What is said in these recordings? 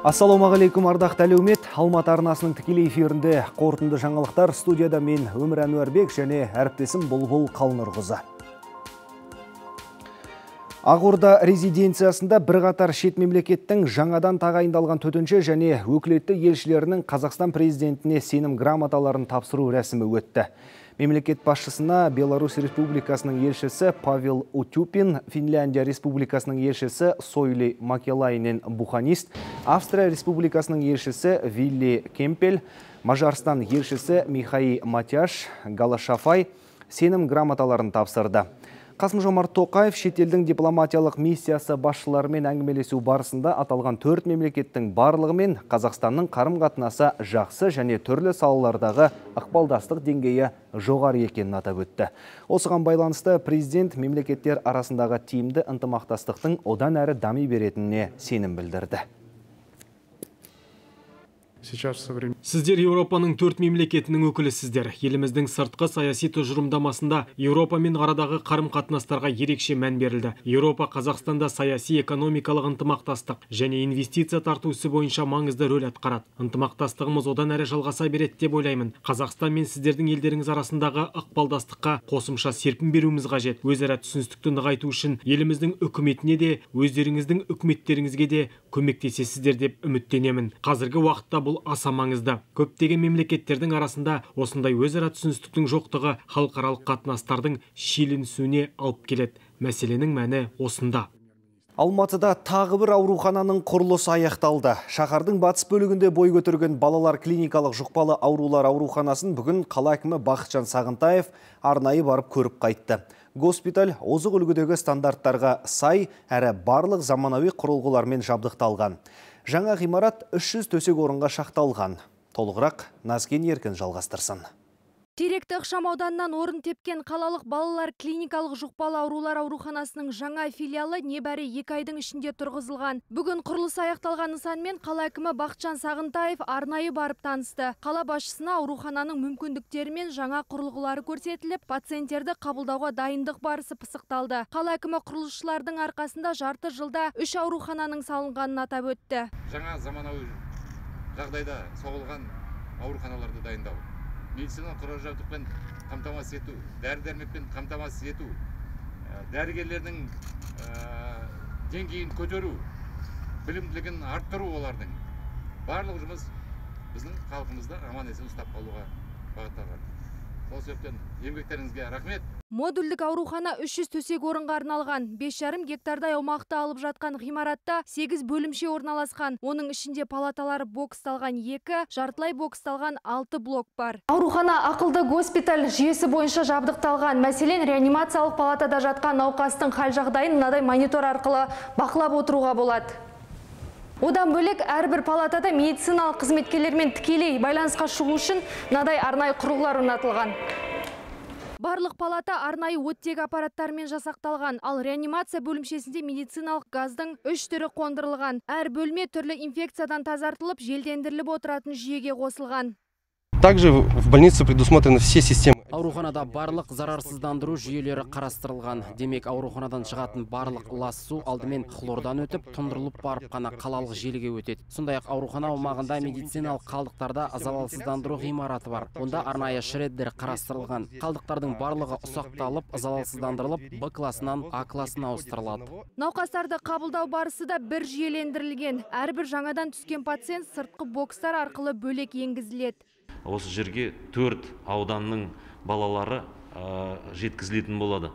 Ассалаумағалейкум ардақты әлеумет. Алматы арнасының тікелей эфирінде қорытынды жаңалықтар. Студияда мен Өмір Әнуарбек және әріптесім Бұлбұл Қалнұрғызы. Ақорда резиденциясында бірқатар шет мемлекеттің жаңадан тағайындалған төтенше және өкілетті елшілерінің Қазақстан президентіне сенім грамоталарын тапсыру рәсімі өтті. Мемлекет басшысына Беларусь Республикасының елшісі Павел Утюпин, Финляндия Республикасының елшісі Сойли Макелайнен Буханист, Австрия Республикасының елшісі Вилли Кемпель, Мажарстан елшісі Михай Матяш Галашафай сенім грамоталарын тапсырды. Қасым-Жомарт Тоқаев шетелдің дипломатиялық миссиясы басшыларымен әңгімелесу барысында аталған 4 мемлекеттің барлығымен Қазақстанның қарым-қатынасы жақсы және түрлі салалардағы ықпалдастық деңгейі жоғары екенін атап өтті. Осыған байланысты президент мемлекеттер арасындағы тиімді ынтымақтастықтың одан әрі дами беретініне сенім білдірді. Сіздер Еуропаның 4 мемлекетінің өкілісіздер. Еліміздің сыртқы саяси тұжырымдамасында Еуропамен арадағы қарым-қатынастарға ерекше мән берілді. Еуропа Қазақстанда саяси экономикалық ынтымақтастық және инвестиция тарту ісі бойынша маңызды рөл атқарады. Ынтымақтастығымыз одан әрі жалғаса береді деп ойлаймын. Қазақстан мен сіздердің елдеріңіз арасындағы ықпалдастыққа қосымша серпін беруіміз қажет. Өзара түсіністікті нығайту үшін еліміздің үкіметіне де, өздеріңіздің үкіметтеріңізге де көмектесесіздер деп үміттенемін. Қазіргі уақытта бұл аса маңызды. Көптеген мемлекеттердің арасында осындай өзара түсіністіктің жоқтығы халықаралық қатынастардың шиеленісуіне алып келеді. Мәселенің мәні осында. Алматыда тағы бір аурухананың құрылысы аяқталды. Шаһардың батыс бөлігінде бой көтерген балалар клиникалық жұқпалы аурулар ауруханасын бүгін қала әкімі Бақытжан Сағынтаев арнайы барып көріп қайтты. Госпиталь озық үлгідегі стандарттарға сай әрі барлық заманауи құрылғылармен жабдықталған. Жаңа ғимарат 300 төсек орынға шақталған. Толығырақ Назген Еркін жалғастырсын. Теректі ықшамауданнан орын тепкен қалалық балалар клиникалық жұқпалы аурулар ауруханасының жаңа филиалы небәрі 2 айдың ішінде тұрғызылған. Бүгін құрылысы аяқталған нысанмен қала әкімі Бақытжан Сағынтаев арнайы барып танысты. Қала басшысына аурухананың мүмкіндіктері мен жаңа құрылғылары көрсетіліп, пациенттерді қабылдауға дайындық барысы пысықталды. Қала әкімі құрылысшылардың арқасында жарты жылда 3 аурухананың салынғанын атап өтті. Жаңа заманауи жағдайда соғылған ауруханаларды дайындау, медициналық құрал-жабдықпен қамтамасыз ету, дәрі-дәрмекпен қамтамасыз ету, дәрігерлердің деңгейін көтеру, білімділігін арттыру олардың. Барлық жұмыс біздің халқымызды аман-есен ұстап қалуға бағытталған. Сол себептен еңбектеріңізге рахмет. Модульдік аурухана 300 төсек орынға арналған. 5,5 гектардай аумақты алып жатқан ғимаратта 8 бөлімше орналасқан. Оның ішінде палаталары боксталған 2, жартылай боксталған 6 блок бар. Аурухана ақылды госпиталь жүйесі бойынша жабдықталған. Мәселен, реанимациялық палатада жатқан науқастың хал жағдайын мынадай монитор арқылы бақылап отыруға болады. Одан бөлек әрбір палатада медициналық қызметкерлермен тікелей байланысқа шығу үшін мынадай арнайы құрылғылар орнатылған. Барлық палата арнайы оттек аппараттарымен жасақталған, ал реанимация бөлімшесінде медициналық газдың 3 түрі қондырылған. Әр бөлме түрлі инфекциядан тазартылып, желдендіріліп отыратын жүйеге қосылған. Также в больнице предусмотрены все системы. Ауруханада барлық зарарсыздандыру жүйелері қарастырылған. Демек, ауруханадан шығатын барлық лас су алдымен хлордан өтіп, тұндырылып барып қана қалалық желіге өтеді. Сондай-ақ аурухана аумағында медициналық қалдықтарда залалсыздандыру ғимараты бар. Онда арнайы шреддер қарастырылған. Қалдықтардың барлығы ұсақталып, залалсыздандырылып, Б класынан А класына ауыстырылады. Науқастарды қабылдау барысы да бір жүйелендірілген. Әрбір жаңадан түскен пациент сыртқы бокстар арқылы бөлек енгізіледі. Осы жерге 4 ауданның балалары жеткізілетін болады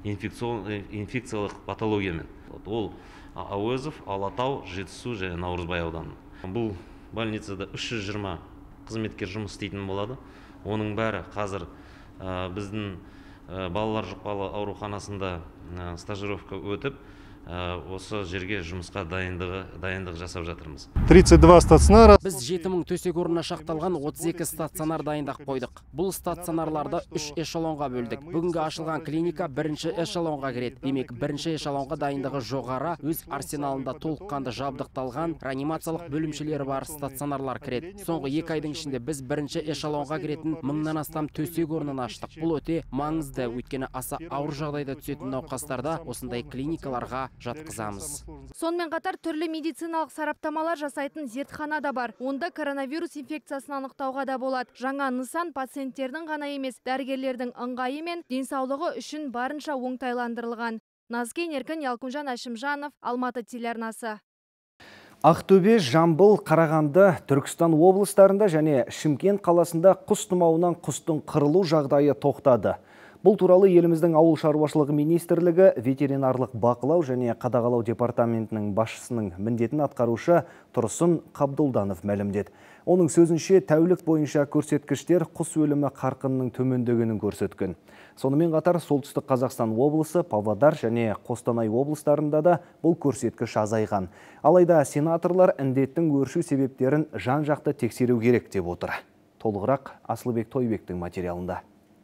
инфекциялық патологиямен. Ол Әуезов, Алатау, Жетісу және Наурызбай ауданы. Бұл больницада 320 қызметкер жұмыс істейтін болады. Оның бәрі қазір біздің балалар жұқпалы ауруханасында стажировка өтіп, осы жерге жұмысқа дайындық жасап жатырмыз. 32 стационар. Біз 7000 төсек орнына шақталған 32 стационар дайындап қойдық. Бұл стационарларды 3 эшелонға бөлдік. Бүгінгі ашылған клиника бірінші эшелонға кіреді. Демек, бірінші эшелонға дайындығы жоғары, өз арсеналында толыққанды жабдықталған реанимациялық бөлімшелері бар стационарлар кіреді. Соңғы 2 айдың ішінде біз бірінші эшелонға кіретін 1000-нан астам төсек орнын аштық. Бұл өте маңызды, өйткені аса ауыр жағдайда түсетін науқастарда осындай клиникаларға жатқызамыз. Сонымен қатар түрлі медициналық сараптамалар жасайтын зертхана да бар. Онда коронавирус инфекциясын анықтауға да болады. Жаңа нысан пациенттердің ғана емес, дәрігерлердің ыңғайы мен денсаулығы үшін барынша оңтайландырылған. Назкен Еркін, Ялкунжан Әшімжанов, Алматы телеарнасы. Ақтөбе, Жамбыл, Қарағанды, Түркістан облыстарында және Шымкент қаласында құс тұмауынан құстың қырылу жағдайы тоқтады. Бұл туралы еліміздің ауыл шаруашылығы министрлігі ветеринарлық бақылау және қадағалау департаментінің басшысының міндетін атқарушы Тұрсын Қабдолданов мәлімдеді. Оның сөзінше тәулік бойынша көрсеткіштер құс өлімі қарқынының төмендегенін көрсеткен. Сонымен қатар солтүстік Қазақстан облысы, Павлодар және Қостанай облыстарында да бұл көрсеткіш азайған. Алайда сенаторлар індеттің өршу себептерін жан-жақты тексеру керек деп отыр. Толығырақ Асылбек Тойбектің материалында.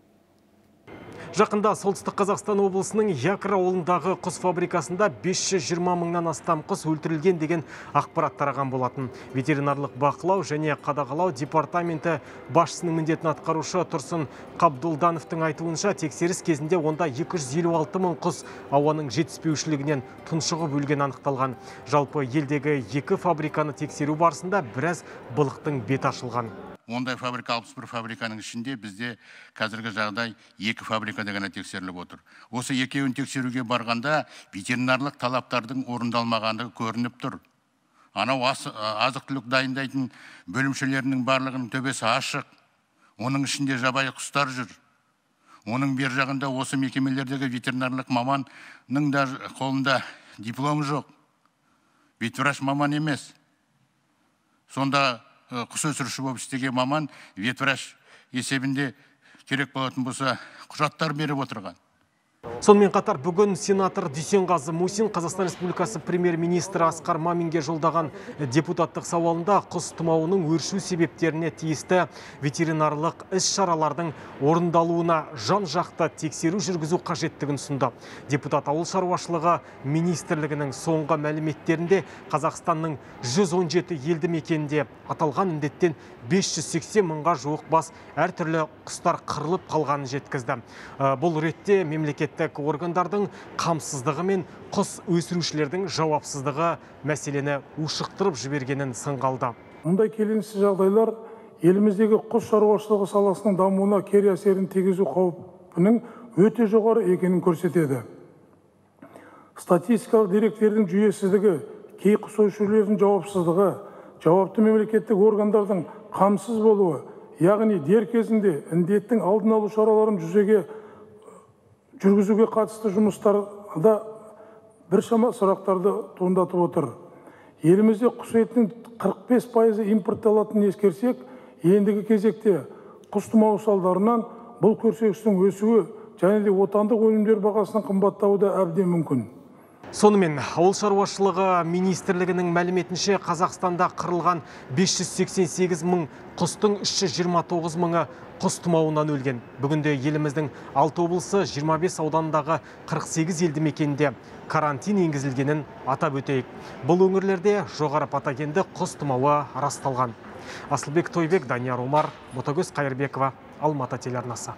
Жақында солтүстік Қазақстан облысының Якыр ауылындағы құс фабрикасында 520 мыңнан астам құс өлтірілген деген ақпарат тараған болатын. Ветеринарлық бақылау және қадағалау департаменті басшысының міндетін атқарушы Тұрсын Қабдолдановтың айтуынша, тексеріс кезінде онда 256 мың құс ауаның жетіспеушілігінен тұншығып өлген анықталған. Жалпы елдегі 2 фабриканы тексеру барысында біраз былықтың бет ашылған. Ондай фабрика 61 фабриканың ішінде бізде қазіргі жағдай 2 фабрикада ғана тексеріліп отыр. Осы екеуін тексеруге барғанда ветеринарлық талаптардың орындалмағандығы көрініп тұр. Анау азық-түлік дайындайтын бөлімшелерінің барлығының төбесі ашық. Оның ішінде жабайы құстар жүр. Оның бер жағында осы мекемелердегі ветеринарлық маманның да қолында диплом жоқ. Ветврач маман емес. Сонда құс өсіруші болып істеген маман ветврач есебінде керек болатын болса құжаттар беріп отырған. Сонымен қатар бүгін сенатор Дүйсенғазы Мусин Қазақстан Республикасы премьер-министрі Асқар Маминге жолдаған депутаттық сауалында құс тұмауының өршу себептеріне тиісті ветеринарлық іс-шаралардың орындалуына жан-жақты тексеру жүргізу қажеттігін ұсынды. Депутат ауыл шаруашылығы министрлігінің соңғы мәліметтерінде Қазақстанның 117 елді мекенінде аталған індеттен 580 мыңға жуық бас әртүрлі құстар қырылып қалғанын жеткізді. Бұл ретте мемлекеттік органдардың қамсыздығы мен құс өсірушілердің жауапсыздығы мәселені ушықтырып жібергенін сынға. Мұндай келеңсіз жағдайлар еліміздегі құс шаруашылығы саласының дамуына кері әсерін тигізу қаупінің өте жоғары екенін көрсетеді. Статистикалық деректердің жүйесіздігі, кей құс өсірушілердің жауапсыздығы, жауапты мемлекеттік органдардың қамсыз болуы, яғни дер кезінде індеттің алдын алу шараларын жүргізуге қатысты жұмыстарда біршама сұрақтарды туындатып отыр. Елімізде құс етінің 45% импортталатынын ескерсек, ендігі кезекте құс тұмауы салдарынан бұл көрсеткіштің өсуі және де отандық өнімдер бағасының қымбаттауы да әбден мүмкін. Сонымен, ауыл шаруашылығы министрлігінің мәліметінше Қазақстанда қырылған 588 мың құстың 329 мыңы құс тұмауынан өлген. Бүгінде еліміздің 6 облысы 25 аудандағы 48 елді мекенде карантин енгізілгенін атап өтейік. Бұл өңірлерде жоғары патогенді құс тұмауы расталған. Асылбек Тойбек, Данияр Омар, Ботагөз Қайырбекова, Алматы телеарнасы.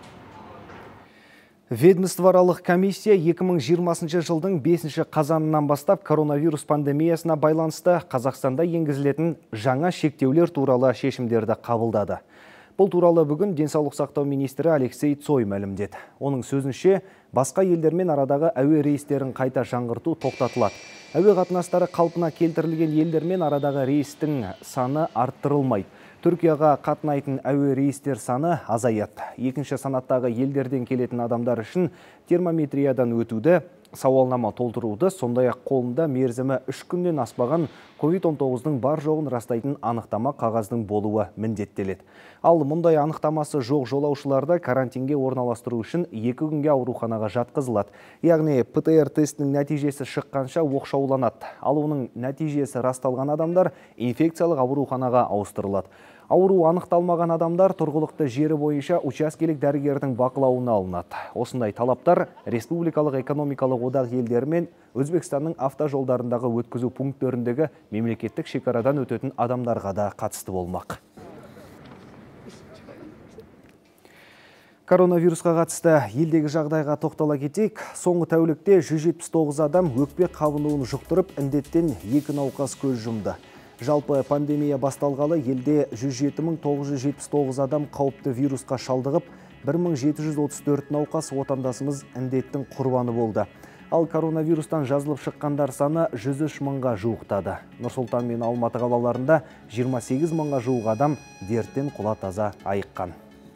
Ведомствоаралық комиссия 2020 жылдың 5 қазанынан бастап коронавирус пандемиясына байланысты Қазақстанда енгізілетін жаңа шектеулер туралы шешімдерді қабылдады. Бұл туралы бүгін денсаулық сақтау министрі Алексей Цой мәлімдеді. Оның сөзінше, басқа елдермен арадағы әуе рейстерін қайта жаңғырту тоқтатылады. Әуе қатынастары қалпына келтірілген елдермен арадағы рейстің саны арттырылмайды. Түркияға қатынайтын әуе рейстер саны азаяды. Екінші санаттағы елдерден келетін адамдар үшін термометриядан өтуді, сауалнама толтыруды, сондай-ақ қолында мерзімі 3 күннен аспаған COVID-19-ның бар жоғын растайтын анықтама қағаздың болуы міндеттеледі. Ал мұндай анықтамасы жоқ жолаушыларды карантинге орналастыру үшін 2 күнге ауруханаға жатқызылады. Яғни ПТР тестінің нәтижесі шыққанша оқшауланады. Ал оның нәтижесі расталған адамдар инфекциялық ауруханаға ауыстырылады. Ауру анықталмаған адамдар тұрғылықты жері бойынша учаскелік дәрігердің бақылауына алынады. Осындай талаптар республикалық экономикалық одақ елдері мен Өзбекстанның автожолдарындағы өткізу пункттеріндегі мемлекеттік шекарадан өтетін адамдарға да қатысты болмақ. Коронавирусқа қатысты елдегі жағдайға тоқтала кетейік. Соңғы тәулікте 179 адам өкпе қабынуын жұқтырып, індеттен 2 науқас көз жұмды. Жалпы пандемия басталғалы елде 107.979 адам қауіпті вирусқа шалдығып, 1734 науқас отандасымыз індеттің құрбаны болды. Ал коронавирустан жазылып шыққандар саны 103 мыңға жуықтады. Нұр-Сұлтан мен Алматы қалаларында 28 мыңға жуық адам дерттен құла таза айыққан.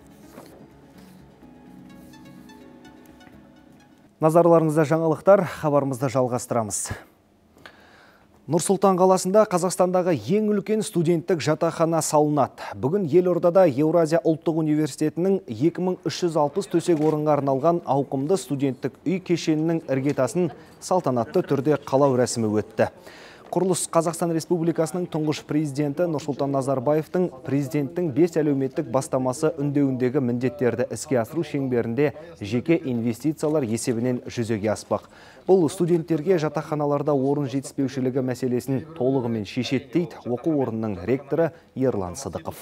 Назарларыңызда жаңалықтар, хабарымызды жалғастырамыз. Нұр-Сұлтан қаласында Қазақстандағы ең үлкен студенттік жатақхана салынады. Бүгін елордада Еуразия ұлттық университетінің 2360 төсек орынға арналған ауқымды студенттік үй кешенінің іргетасын салтанатты түрде қалау рәсімі өтті. Құрылыс Қазақстан Республикасының тұңғыш президенті Нұрсұлтан Назарбаевтың президенттің 5 әлеуметтік бастамасы үндеуіндегі міндеттерді іске асыру шеңберінде жеке инвестициялар есебінен жүзеге аспақ. Бұл студенттерге жатақханаларда орын жетіспеушілігі мәселесін толығымен шешеді дейді оқу орнының ректоры Ерлан Сыдықов.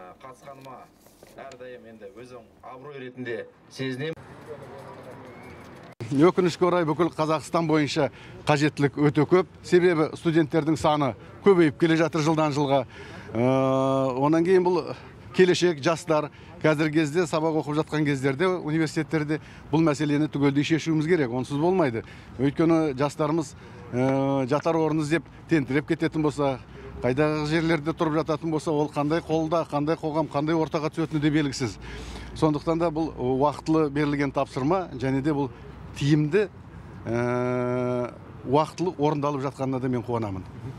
Өкінішке орай бүкіл Қазақстан бойынша қажеттілік өте көп. Себебі студенттердің саны көбейіп келе жатыр жылдан жылға. Онан кейін бұл келешек жастар қазіргі кезде сабақ оқып жатқан кездерде университеттерде бұл мәселені түгелдей шешуіміз керек. Онсыз болмайды. Өйткені жастарымыз жатар орын іздеп тентіреп кететін болса, қайдағы жерлерде тұрып жататын болса, ол қандай қолда, қандай қоғам, қандай ортаға түсетіні де белгісіз. Сондықтан да бұл уақытылы берілген тапсырма, және де бұл тиімді уақытылы орындалып жатқанына да мен қуанамын.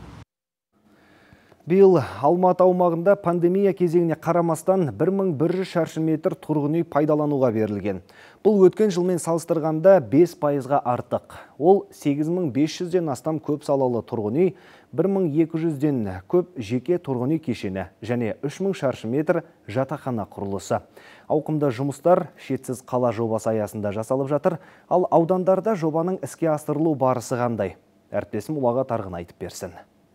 Биыл Алматы аумағында пандемия кезеңіне қарамастан 1100 шаршы метр тұрғын үй пайдалануға берілген. Бұл өткен жылмен салыстырғанда 5%-ға артық. Ол 8500-ден астам көп салалы тұрғын үй, 1200-ден көп жеке тұрғын үй кешені және 3000 шаршы метр жатақхана құрылысы. Ауқымды жұмыстар шетсіз қала жобасы аясында жасалып жатыр, ал аудандарда жобаның іске асырылу барысы қандай? Әріптесім Ұлаға Тарғын айтып берсін.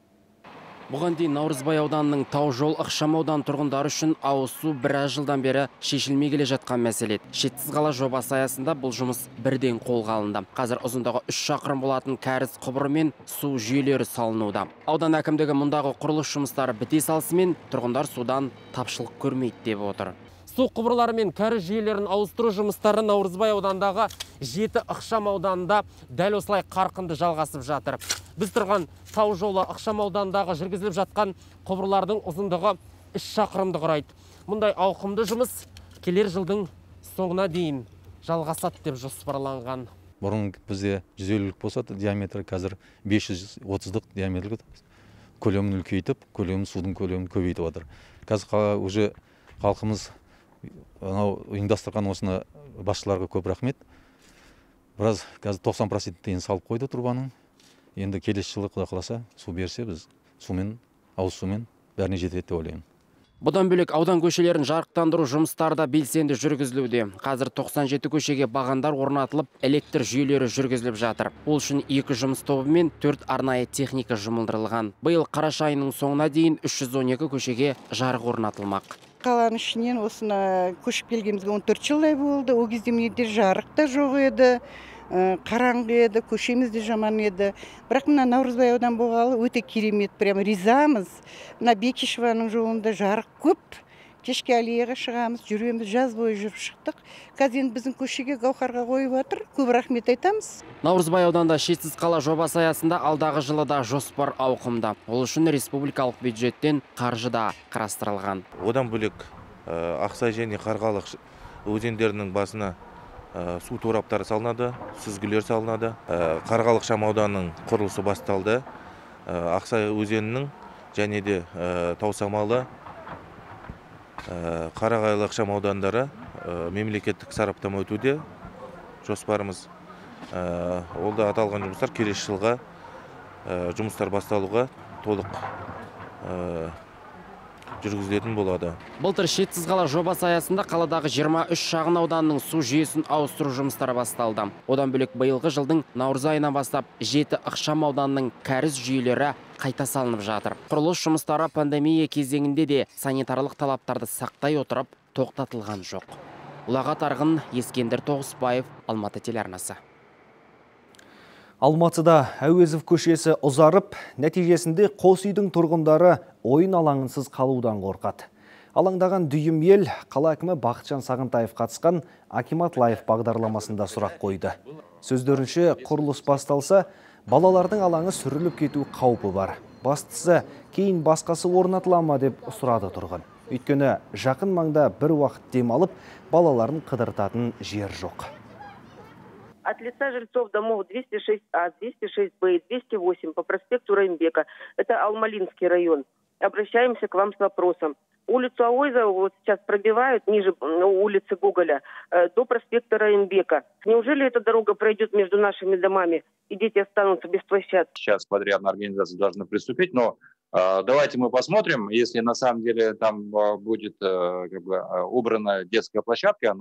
Бұған дейін Наурызбай ауданының Таужол ықшам аудан тұрғындары үшін ауыз су біраз жылдан бері шешілмей келе жатқан мәселе. Шетсіз қала жобасы аясында бұл жұмыс бірден қолға алынды. Қазір ұзындығы 3 шақырым болатын кәріз құбыры мен су жүйелері салынуда. Аудан әкімдігі мұндағы құрылыс жұмыстары біте салысымен тұрғындар судан тапшылық көрмейді деп отыр. Су құбырлары мен кәріз жүйелерін ауыстыру жұмыстары Наурызбай аудандағы 7 ықшам ауданында дәл осылай қарқынды жалғасып жатыр. Біз тұрған Таужолы ықшам аудандағы жүргізіліп жатқан құбырлардың ұзындығы 3 шақырымды құрайды. Мұндай ауқымды жұмыс келер жылдың соңына дейін жалғасады деп жоспарланған. Бұрын бізде 150-лік болса, диаметрі қазір 530-лық диаметрлі көлемін үлкейтіп, судың көлемін көбейтіп отыр. Қазір уже халқымыз ұйымдастырған осыны басшыларға көп рахмет. Біраз қазір 90% дейін салып қойды тұрбаның. Енді келесі жылы құда қаласа су берсе, біз сумен, ауыз сумен бәріне жетеді деп ойлаймын. Бұдан бөлек аудан көшелерін жарықтандыру жұмыстары да белсенді жүргізілуде. Қазір 97 көшеге бағандар орнатылып, электр жүйелері жүргізіліп жатыр. Ол үшін 2 жұмыс тобы мен 4 арнайы техника жұмылдырылған. Биыл қараша айының соңына дейін 312 көшеге жарық орнатылмақ. Қаланың ішінен осына көшіп келгенімізге 14 жылдай болды. Ол кезде менде жарық та жоқ еді, қараңғы еді, көшеміз де жаман еді. Бірақ мына Наурызбай аудан болғалы өте керемет, прям ризамыз. Мына Бекешеваның жолында жарық көп. Кешке аллеяға шығамыз, жүреміз, жаз бойы жүріп шықтық. Қазір енді біздің көшеге Гаухарға қойып жатыр. Көп рахмет айтамыз. Наурызбай ауданында шетсіз қала жобасы аясында алдағы жылда жоспар ауқымда. Ол үшін республикалық бюджеттен қаржы да қарастырылған. Одан бөлек Ақсай және Қарғалық өзендерінің басына су тораптары салынады, сүзгілер салынады. Қарғалық шам ауданының құрылысы басталды. Ақсай өзенінің және де Таусамалы, Қарағайлы ықшам аудандары мемлекеттік сараптама өтуде. Жоспарымыз ол да аталған жұмыстар келесі жылға жұмыстар басталуға толық жүргізілетін болады. Былтыр шетсіз қала жобасы аясында қаладағы 23 шағын ауданның су жүйесін ауыстыру жұмыстары басталды. Одан бөлек биылғы жылдың наурыз айынан бастап 7 ықшам ауданның кәріз жүйелері қайта салынып жатыр. Құрылыс жұмыстары пандемия кезеңінде де санитарлық талаптарды сақтай отырып тоқтатылған жоқ. Ұлағат Арғын, Ескендір Тоғысбаев, Алматы телеарнасы. Алматыда Әуезов көшесі ұзарып, нәтижесінде қос үйдің тұрғындары ойын алаңынсыз қалудан қорқады. Алаңдаған дүйім ел қала әкімі Бақытжан Сағынтаев қатысқан Акимат Лайф бағдарламасында сұрақ қойды. Сөздерінше, құрылыс басталса, балалардың алаңы сүріліп кету қаупі бар. Бастысы, кейін басқасы орнатыла ма деп сұрады тұрғын. Өйткені жақын маңда бір уақыт демалып, балаларын қыдыртатын жер жоқ. От лица жильцов домов 206А, 206Б и 208 по проспекту Раймбека, это Алмалинский район, обращаемся к вам с вопросом. Улицу Ауэзова вот сейчас пробивают ниже улицы Гоголя до проспекта Раймбека. Неужели эта дорога пройдет между нашими домами и дети останутся без площадки? Сейчас подрядная организация должна приступить, но давайте мы посмотрим, если на самом деле там будет убрана детская площадка,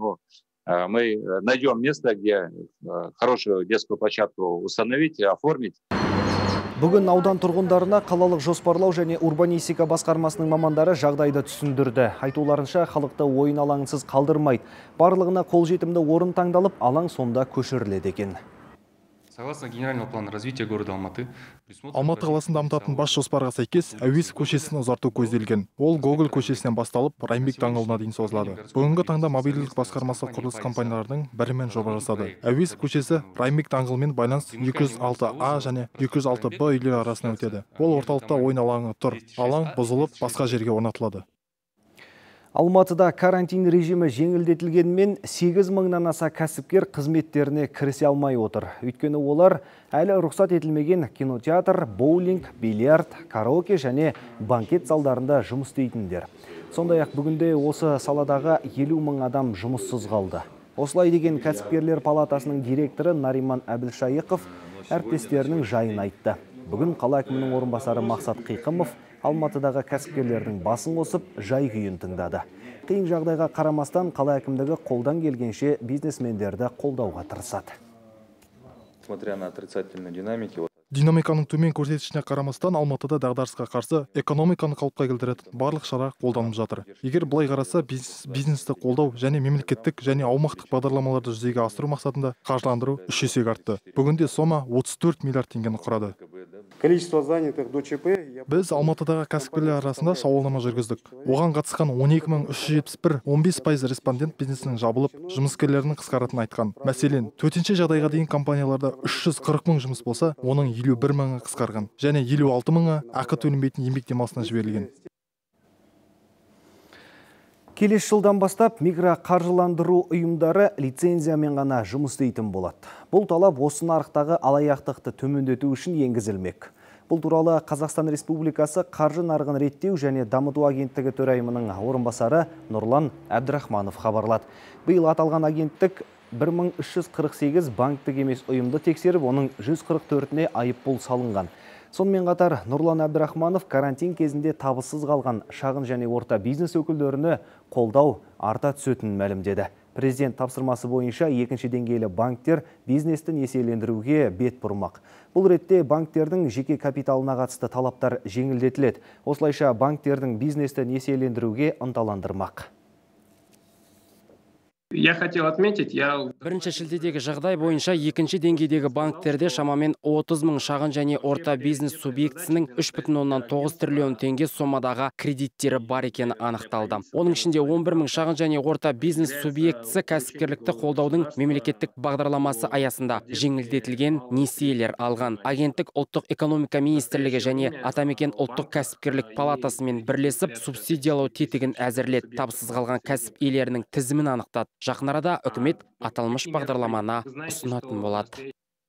мы найдем место, где хорошую детскую площадку установить и оформить. Бүгін аудан тұрғындарына қалалық жоспарлау және урбанистика басқармасының мамандары жағдайды түсіндірді. Айтуларынша, халықты ойын алаңсыз қалдырмайды. Барлығына қолжетімді орын таңдалып, алаң сонда көшіріледі екен. Согласно генерального плана развития города Алматы, Алматы қаласын дамытатын бас жоспарға сәйкес Әуезов көшесін ұзарту көзделген. Ол Гоголь көшесінен басталып, Раймбек даңғылына дейін созылады. Бүгінгі таңда мобильділік басқармасы құрылыс компанияларының бірімен жоба жасады. Әуезов көшесі Раймбек даңғылымен байланыс 206А және 206Б үйлер арасына өтеді. Ол орталықта ойын алаңы тұр. Алаң бұзылып, басқа жерге орнатылады. Алматыда карантин режимі жеңілдетілгенмен 8 мыңнан аса кәсіпкер қызметтеріне кірісе алмай отыр. Өйткені олар әлі рұқсат етілмеген кинотеатр, боулинг, бильярд, караоке және банкет залдарында жұмыс істейтіндер. Сондай-ақ бүгінде осы саладағы 50 мың адам жұмыссыз қалды. Осылай деген кәсіпкерлер палатасының директоры Нариман Әбілшайықов әріптестерінің жайын айтты. Бүгін қала әкімінің орынбасары Мақсат Қиқымов Алматыдағы кәсіпкерлердің басын қосып, жай күйін тыңдады. Қиын жағдайға қарамастан қала әкімдігі қолдан келгенше бизнесмендерді қолдауға тырысады. Смотря на отрицательную динамику, Динамиканың төмен көрсеткішіне қарамастан Алматыда дағдарысқа қарсы экономиканы қалыпқа келтіретін барлық шара қолданылып жатыр. Егер былай қараса, бизнесті қолдау және мемлекеттік және аумақтық бағдарламаларды жүзеге асыру мақсатында қаржыландыру 3 есеге артты. Бүгінде сома 34 миллиард теңгені құрады. Количество занятых до ЧП. Біз Алматыдағы кәсіпкерлер арасында сауалнама жүргіздік. Оған қатысқан 12371, 15% респондент бизнесінің жабылып, жұмыскерлерінің қысқаратынын айтқан. Мәселен, төтенше жағдайға дейін компанияларда 340 мың жұмыс болса, оның 51 мыңы қысқарған және 56 мыңы ақы төленбейтін еңбек демалысына жіберілген. Келесі жылдан бастап микроқаржыландыру ұйымдары лицензиямен ғана жұмыс істейтін болады. Бұл талап осы нарықтағы алаяқтықты төмендету үшін енгізілмек. Бұл туралы Қазақстан Республикасы қаржы нарығын реттеу және дамыту агенттігі төрайымының орынбасары Нұрлан Әбдірахманов хабарлады. Биыл аталған агенттік 1348 банктік емес ұйымды тексеріп, оның 144-не айыппұл салынған. Сонымен қатар Нұрлан Әбдірахманов карантин кезінде табыссыз қалған шағын және орта бизнес өкілдеріне қолдау арта түсетінін мәлімдеді. Президент тапсырмасы бойынша екінші деңгейлі банктер бизнесті несиелендіруге бет бұрмақ. Бұл ретте банктердің жеке капиталына қатысты талаптар жеңілдетіледі. Осылайша банктердің бизнесті несиелендіруге ынталандырмақ. Я хотел отметить, Бірінші шілдедегі жағдай бойынша екінші деңгейдегі банктерде шамамен 30 мың шағын және орта бизнес субъектісінің 3,9 триллион теңге сомадағы кредиттері бар екені анықталды. Оның ішінде 11 мың шағын және орта бизнес субъектісі кәсіпкерлікті қолдаудың мемлекеттік бағдарламасы аясында жеңілдетілген несиелер алған. Агенттік ұлттық экономика министрлігі және Атамекен ұлттық кәсіпкерлік палатасымен бірлесіп субсидиялау тетігін әзірледі. Табыссыз қалған кәсіп иелерінің тізімін анықтады. Жақын арада үкімет аталмыш бағдарламаны ұсынатын болады.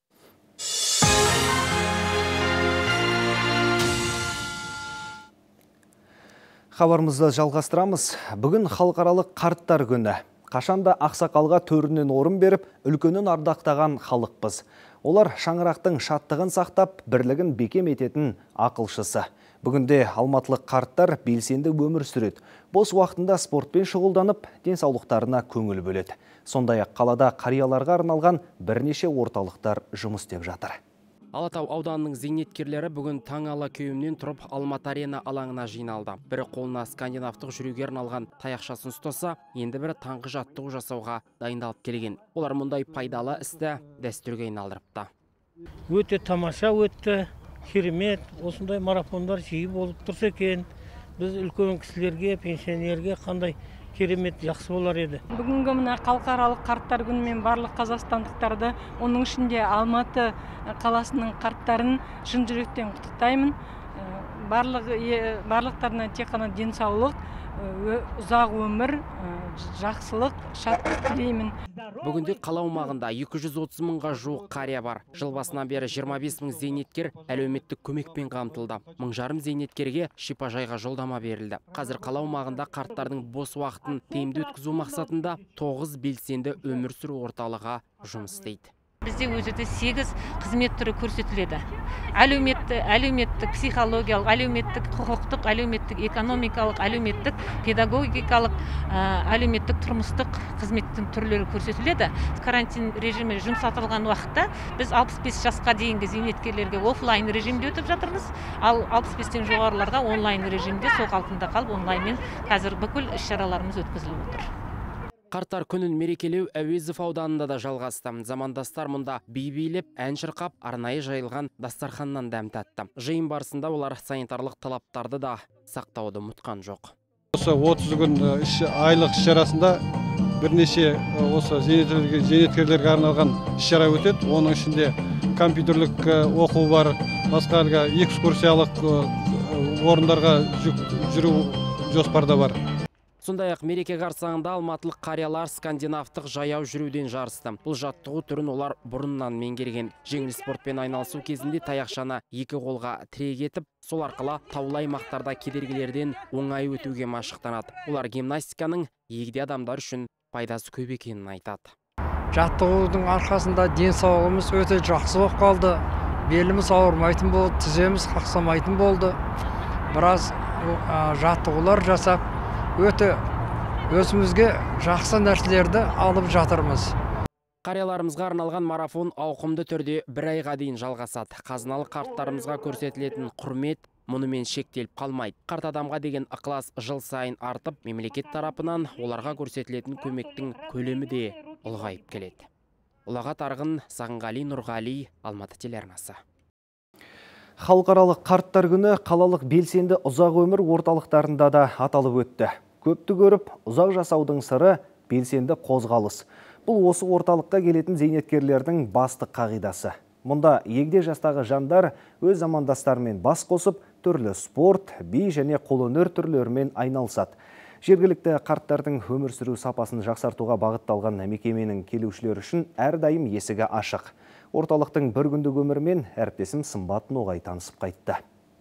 Хабарымызды жалғастырамыз. Бүгін халықаралық қарттар күні. Қашанда ақсақалға төрінен орын беріп, үлкенін ардақтаған халықпыз. Олар шаңырақтың шаттығын сақтап, бірлігін бекем ететін ақылшысы. Бүгінде алматылық қарттар белсенді өмір сүреді. Бос уақытында спортпен шұғылданып, денсаулықтарына көңіл бөледі. Сондай-ақ қалада қарияларға арналған бірнеше орталықтар жұмыс істеп жатыр. Алатау ауданының зейнеткерлері бүгін таң ала кеуімнен тұрып Алматы арена алаңына жиналды. Бірі қолына скандинавтық жүруге арналған таяқшасын ұстаса, енді бірі таңғы жаттығу жасауға дайындалып келген. Олар мұндай пайдалы істі дәстүрге айналдырыпты. Өте тамаша өтті, керемет, осындай марафондар жиі болып тұрса екен. Біз үлкен кісілерге, пенсионерге қандай керемет жақсы болар еді. Бүгінгі мына халықаралық қарттар күнімен барлық қазақстандықтарды, оның ішінде Алматы қаласының қарттарын шын жүректен құттықтаймын. Барлықтарына тек қана денсаулық, ұзақ өмір, жақсылық, шаттық тілеймін. Бүгінде қала аумағында 230 мыңға жуық қария бар. Жыл басынан бері 25 мың зейнеткер әлеуметтік көмекпен қамтылды. 1,5 зейнеткерге шипажайға жолдама берілді. Қазір қала аумағында қарттардың бос уақытын тиімді өткізу мақсатында 9 белсенді өмір сүру орталығы жұмыс істейді. Бізде өзіде 8 қызмет түрі көрсетіледі. Әлеуметтік, психологиялық, әлеуметтік, құқықтық, әлеуметтік, экономикалық, әлеуметтік, педагогикалық, әлеуметтік, тұрмыстық қызметтің түрлері көрсетіледі. Карантин режимі жұмсатылған уақытта біз 65 жасқа дейінгі зейнеткерлерге офлайн режимде өтіп жатырмыз, ал 65-тен жоғарыларға онлайн режимде сол қалпында қалып онлайнмен қазір бүкіл іс-шараларымыз өткізіліп отыр. Қарттар күнін мерекелеу Әуезов ауданында да жалғасты. Замандастар мұнда би билеп, ән шырқап, арнайы жайылған дастарханнан дәм татты. Жиын барысында олар санитарлық талаптарды да сақтауды ұмытқан жоқ. Осы 30 күн айлық іс-шарасында бірнеше осы зейнеткерлерге арналған іс-шара өтеді. Оның ішінде компьютерлік оқу бар, басқа экскурсиялық орындарға жүру жоспарда бар. Сондай-ақ мереке қарсаңында алматылық қариялар скандинавтық жаяу жүруден жарысты. Бұл жаттығу түрін олар бұрыннан меңгерген. Жеңіл спортпен айналысу кезінде таяқшаны екі қолға тірек етіп, сол арқылы таулы аймақтарда кедергілерден оңай өтуге машықтанады. Олар гимнастиканың егде адамдар үшін пайдасы көп екенін айтады. Жаттығудың арқасында денсаулығымыз өте жақсы болып қалды. Беліміз ауырмайтын болды, тіземіз қақсамайтын болды. Біраз жаттығулар жасап, өте өзімізге жақсы нәрселерді алып жатырмыз. Қарияларымызға арналған марафон ауқымды түрде 1 айға дейін жалғасады. Қазыналы қарттарымызға көрсетілетін құрмет мұнымен шектеліп қалмайды. Қарт адамға деген ықылас жыл сайын артып, мемлекет тарапынан оларға көрсетілетін көмектің көлемі де ұлғайып келеді. Ұлағат Арғын, Сағынғали Нұрғали, Алматы телеарнасы. Халықаралық қарттар күні қалалық белсенді ұзақ өмір орталықтарында да аталып өтті. Көпті көріп, ұзақ жасаудың сыры белсенді қозғалыс. Бұл осы орталыққа келетін зейнеткерлердің басты қағидасы. Мұнда егде жастағы жандар өз замандастарымен бас қосып, түрлі спорт, би және қолөнер түрлерімен айналысады. Жергілікті қарттардың өмір сүру сапасын жақсартуға бағытталған мекеменің келушілер үшін әрдайым есігі ашық. Орталықтың бір күндік өмірімен әріптесім Сымбат Ноғай танысып қайтты.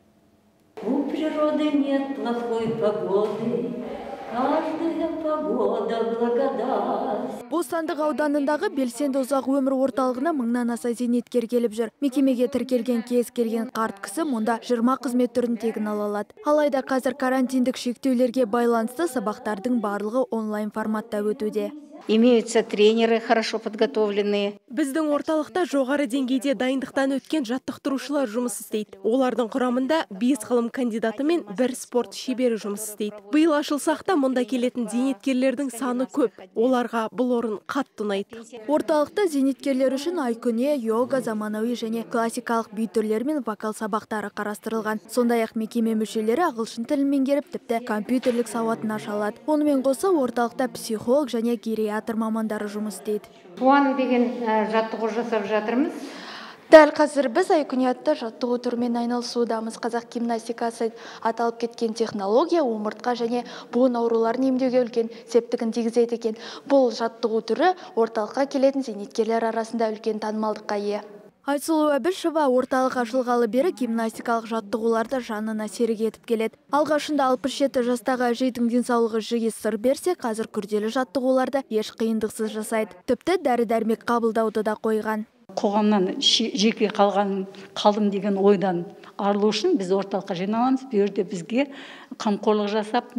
У природы нет плохой погоды, каждая погода благодать. Бостандық ауданындағы белсенді ұзақ өмір орталығына 1000-нан аса зейнеткер келіп жүр. Мекемеге тіркелген кез келген қарт кісі мұнда 20 қызмет түрін тегін ала алады. Алайда қазір карантиндік шектеулерге байланысты сабақтардың барлығы онлайн форматта өтуде. Имеются тренеры, хорошо подготовленные. Біздің орталықта жоғары деңгейде дайындықтан өткен жаттықтырушылар жұмыс істейді. Олардың құрамында 5 ғылым кандидаты мен 1 спорт шебері жұмыс істейді. Биыл ашылсақ та мұнда келетін зейнеткерлердің саны көп. Оларға бұл орын қатты ұнайды. Орталықта зейнеткерлер үшін ай-күне, йога, заманауи және классикалық би түрлері мен вокал сабақтары қарастырылған. Сондай-ақ мекеме мүшелері ағылшын тілін меңгеріп, тіпті компьютерлік сауатын аша алады. Онымен қоса орталықта психолог және гериатр мамандары жұмыс істейді. Туан деген жаттығу жасап жатырмыз. Дәл қазір біз ай-күне атты жаттығу түрімен айналысудамыз. Қазақ гимнастикасы аталып кеткен технология омыртқа және буын ауруларын емдеуге үлкен септігін тигізеді екен. Бұл жаттығу түрі орталыққа келетін зейнеткерлер арасында үлкен танымалдыққа ие. Айсұлу Әбішева орталық ашылғалы бері гимнастикалық жаттығуларды жанына серік етіп келеді. Алғашында 67 жастағы әжейдің денсаулығы жиі сыр берсе, қазір күрделі жаттығуларды еш қиындықсыз жасайды. Тіпті дәрі-дәрмек қабылдауды да қойған. Қоғамнан жеке қалдым деген ойдан арылу үшін біз орталыққа жиналамыз. Бұл жерде бізге қамқорлық жасап,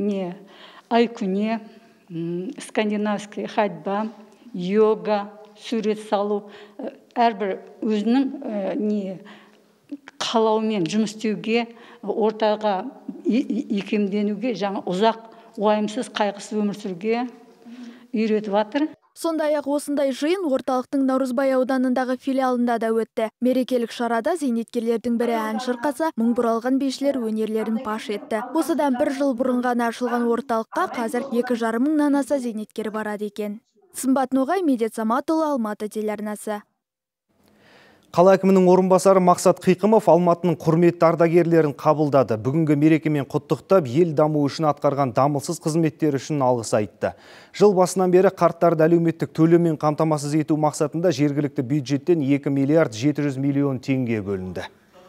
ай-күне, скандинавский ходьба, йога, сурет салу, әрбір өзінің не қалауымен жұмыс істеуге, ортаға икемденуге, жаңа ұзақ уайымсыз қайғысыз өмір сүруге үйретіп жатыр. Сондай-ақ осындай жиын орталықтың Наурызбай ауданындағы филиалында да өтті. Мерекелік шарада зейнеткерлердің бірі ән шырқаса, мың бұралған бишілер өнерлерін паш етті. Осыдан 1 жыл бұрын ғана ашылған орталыққа қазір 2,5 мыңнан аса зейнеткер барады екен. Сымбат Ноғай, Медет Саматұлы, Алматы телеарнасы. Қала әкімінің орынбасары Мақсат Қиқымов Алматының құрметті ардагерлерін қабылдады. Бүгінгі мерекемен құттықтап, ел дамуы үшін атқарған дамылсыз қызметтері үшін алғыс айтты. Жыл басынан бері қарттарды әлеуметтік төлеммен қамтамасыз ету мақсатында жергілікті бюджеттен 2 миллиард 700 миллион теңге бөлінді.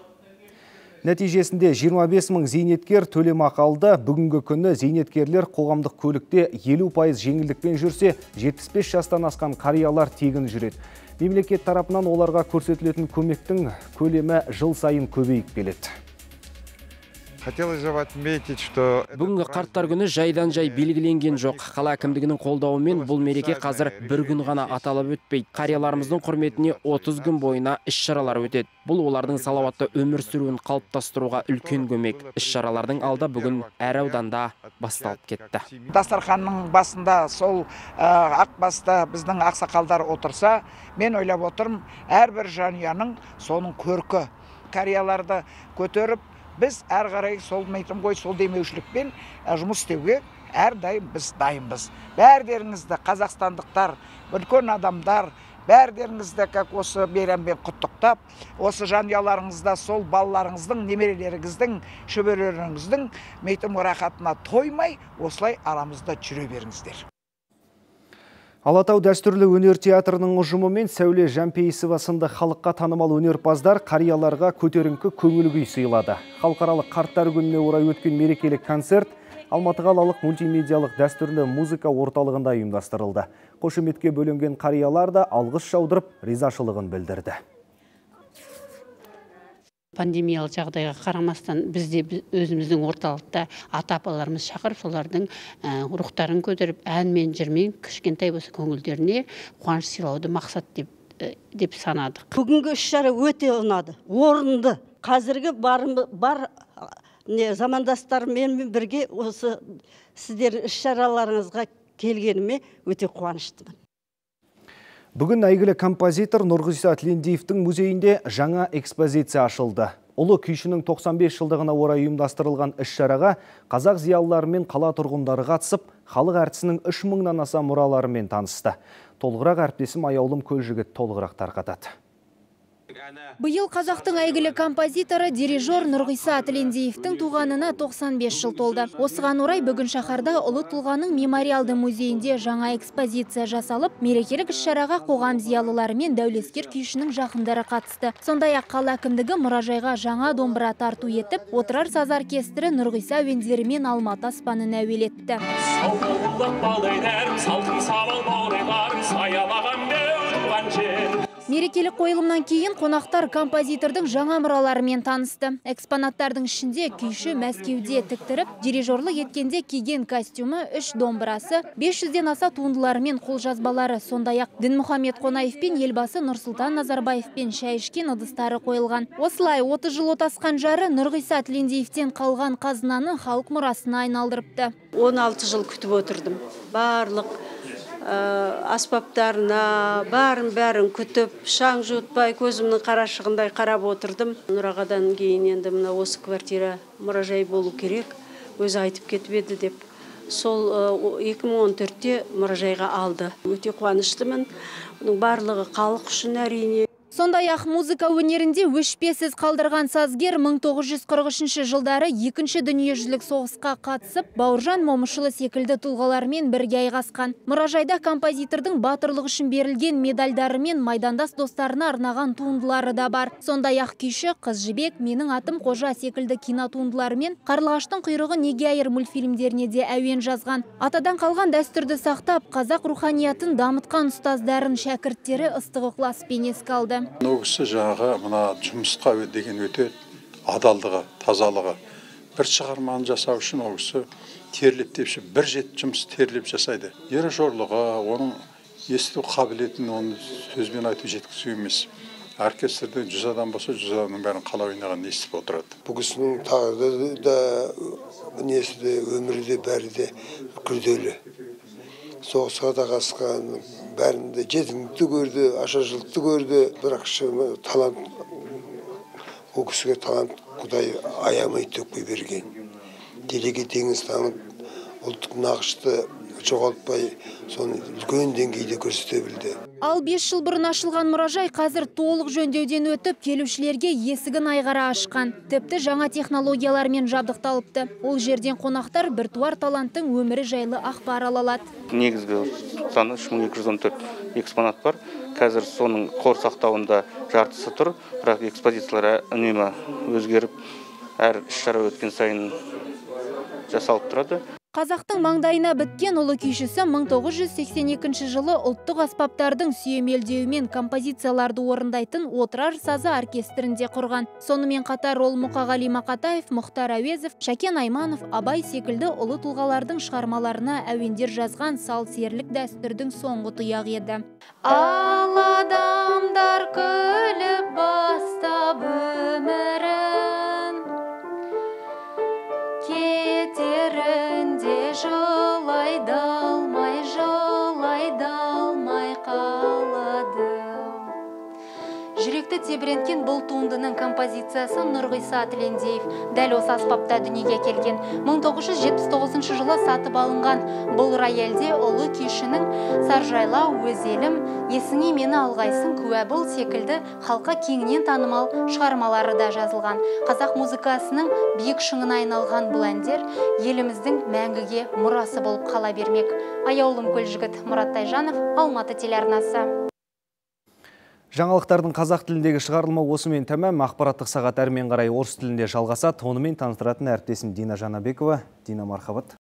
Нәтижесінде 25 мың зейнеткер төлемақы алды. Бүгінгі күні зейнеткерлер қоғамдық көлікте 50% жеңілдікпен жүрсе, 75 жастан асқан қариялар тегін жүреді. Мемлекет тарапынан оларға көрсетілетін көмектің көлемі жыл сайын көбейіп келеді. Хотелось же отметить, что бүгінгі қарттар күні жайдан жай белгіленген жоқ. Қала әкімдігінің қолдауымен бұл мереке қазір бір күн ғана аталып өтпейді. Қарияларымыздың құрметіне 30 күн бойына іс-шаралар өтеді. Бұл олардың салауатты өмір сүруін қалыптастыруға үлкен көмек. Іс-шаралардың алда бүгін әр ауданда басталып кетті. Дастарханның басында сол ақ баста біздің ақсақалдар отырса, мен ойлап отырмын, әрбір жанұяның соның көркі. Қарияларды көтеріп, біз әр қарай сол мейтім ғой, сол демеушілікпен жұмыс істеуге әрдайым біз дайынбыз. Бәрдеріңізді қазақстандықтар, үлкен адамдар, бәрдеріңізді осы мейраммен құттықтап, осы жанұяларыңызда сол балаларыңыздың, немерелеріңіздің, шөберелеріңіздің мейтім рахатына тоймай, осылай арамызда жүре беріңіздер. Алатау дәстүрлі өнер театрының ұжымымен Сәуле Жампейісова сынды халыққа танымал өнерпаздар қарияларға көтеріңкі көңіл күй сыйлады. Халықаралық қарттар күніне орай өткен мерекелік концерт Алматы қалалық мультимедиалық дәстүрлі музыка орталығында ұйымдастырылды. Қошеметке бөленген қариялар да алғыс жаудырып, ризашылығын білдірді. Пандемиялық жағдайға қарамастан бізде өзіміздің орталықта ата-апаларымыз шақырып, солардың рухтарын көтеріп, ән мен жырмен кішкентай болса көңілдеріне қуаныш сыйлауды мақсат деп санадық. Бүгінгі іс-шара өте ұнады, орынды. Қазіргі бар замандастармен бірге осы сіздердің іс-шараларыңызға келгеніме өте қуаныштымын. Бүгін әйгілі композитор Нұрғиса Тілендиевтің музейінде жаңа экспозиция ашылды. Ұлы күйшінің 95 жылдығына орай ұйымдастырылған іс-шараға қазақ зиялылары мен қала тұрғындары қатысып, халық әртісінің 3000-нан аса мұраларымен танысты. Толығырақ әріптесім Аяулым Көлжігіт толығырақ тарқатады. Биыл қазақтың әйгілі композиторы, дирижер Нұрғиса Тілендиевтің туғанына 95 жыл толды. Осыған орай бүгін шаһарда ұлы тұлғаның мемориалды музейінде жаңа экспозиция жасалып, мерекелік іс-шараға қоғам зиялылары мен дәулескер күйшінің жақындары қатысты. Сондай-ақ қала әкімдігі мұражайға жаңа домбыра тарту етіп, отырар саз оркестрі Нұрғиса әуендерімен Алматы аспанын әуелетті. Мерекелік қойылымнан кейін қонақтар композитордың жаңа мұраларымен танысты. Экспонаттардың ішінде күйші Мәскеуде тіктіріп, дирижерлік еткенде киген костюмы, 3 домбырасы, 500-ден аса туындыларымен қолжазбалары, сондай-ақ Дінмұхамед Қонаев пен елбасы Нұрсұлтан Назарбаев пен шай ішкен ыдыстары қойылған. Осылай 30 жыл отасқан жары Нұрғиса Тілендиевтен қалған қазынаны халық мұрасына айналдырыпты. 16 жыл күтіп отырдым. Барлық аспаптарына бәрін күтіп, шаң жұтпай, көзімнің қарашығындай қарап отырдым. Нұрағадан кейін енді мына осы квартира мұражай болу керек, өзі айтып кетіп еді деп. Сол 2014-те мұражайға алды. Өте қуаныштымын. Оның барлығы халық үшін әрине. Сондай-ақ музыка өнерінде өшпесіз қалдырған сазгер 1943 жылдары 2-ші дүниежүзілік соғысқа қатысып, Бауыржан Момышұлы секілді тұлғалармен бірге айғасқан. Мұражайда композитордың батырлық үшін берілген медальдары мен майдандас достарына арнаған туындылары да бар. Сондай-ақ күйші Қыз жібек, Менің атым Қожа секілді кинотуындылары мен Қарлығаштың құйрығы неге айыр мультфильмдеріне де әуен жазған. Атадан қалған дәстүрді сақтап, қазақ руханиятын дамытқан ұстаздарын шәкірттері ыстық ықыласпен еске алды. Ол кісі жаңағы мына жұмысқа деген өте адалдығы, тазалығы. Бір шығарманы жасау үшін ол кісі терлеп тепші, бір жет жұмыс терлеп жасайды. Дирижерлығы, оның есту қабілетін оны сөзбен айтып жеткізу емес. Оркестрде 100 адам болса, 100 адамның бәрін қалай ойнағанын естіп отырады. Бұл кісінің тағдыры да, несі де, өмірі де, бәрі де күрделі. Соғысқа да қатысқан, бәрінде жетімдікті көрді, ашаршылықты көрді. Бірақ талант, ол кісіге талант Құдай аямай төкпей берген. Телеге теңіз танып, ұлттық нақышты жоғалтпай, соны үлкен деңгейде көрсете білді. Ал 5 жыл бұрын ашылған мұражай қазір толық жөндеуден өтіп, келушілерге есігін айғара ашқан. Тіпті жаңа технологиялармен жабдықталыпты. Ол жерден қонақтар біртуар таланттың өмірі жайлы ақпар ала алады. Негізгі саны 3214 экспонат бар. Қазір соның қор сақтауында жартысы тұр, бірақ экспозициялар үнемі өзгеріп, әр іс-шара өткен сайын жасалып тұрады. Қазақтың маңдайына біткен ұлы күйшісі 1982 жылы ұлттық аспаптардың сүйемелдеуімен композицияларды орындайтын Отырар сазы оркестрінде құрған. Сонымен қатар ол Мұқағали Мақатаев, Мұхтар Әуезов, Шәкен Айманов, Абай секілді ұлы тұлғалардың шығармаларына әуендер жазған сал-серілік дәстүрдің соңғы тұяғы еді. Ал адамдар күліп бастап өмірін, кетерінде жылай далмай қалады. Жүректі тебіренткен бұл туындының композициясы Нұрғиса Тілендиев дәл осы аспапта дүниеге келген. 1979 жылы сатып алынған бұл рояльде ұлы күйшінің Саржайлау, Өз елім, Есіңе мені алғайсың, Куә бол секілді халыққа кеңінен танымал шығармалары да жазылған. Қазақ музыкасының биік шыңына айналған бұл әндер еліміздің мәңгіге мұрасы болып қала бермек. Аяулым Көлжігіт, Мұрат Тайжанов, Алматы телеарнасы. Жаңалықтардың қазақ тіліндегі шығарылма осымен тәмам. Ақпараттық сағат әрмен қарай орыс тілінде жалғасады. Онымен таныстыратын әріптесім Дина Жанабекова. Дина, мархабат.